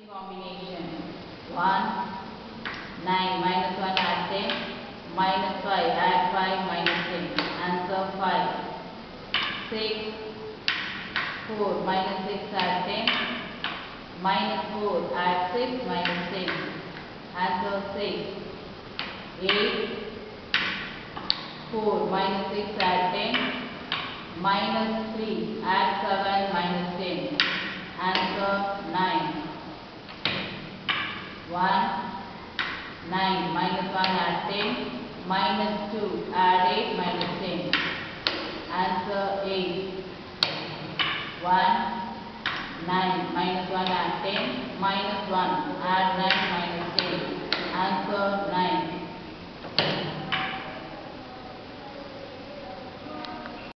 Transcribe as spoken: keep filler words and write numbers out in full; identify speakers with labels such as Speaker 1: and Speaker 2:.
Speaker 1: Combination one, nine, minus one add ten, minus five add five, minus ten. Answer five. six, four, minus six add ten, minus four add six, minus ten. Answer six. eight, four, minus six add ten, minus three add seven, minus ten. Answer nine. one, nine, minus one add ten, minus two add eight, minus ten. Answer eight. one, nine, minus one add ten, minus one add nine, minus ten. Answer nine.